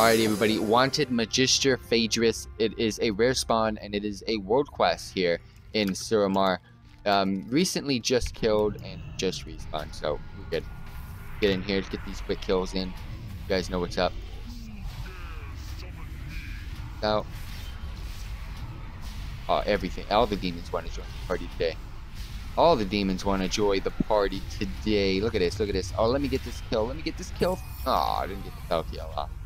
Alrighty, everybody. Wanted Magister Phaedris. It is a rare spawn, and it is a world quest here in Suramar. Recently just killed and just respawned, so we're good. Get in here to get these quick kills in. You guys know what's up. Now, everything. All the demons want to join the party today. All the demons want to join the party today. Look at this. Look at this. Oh, let me get this kill. Let me get this kill. Oh, I didn't get the kill.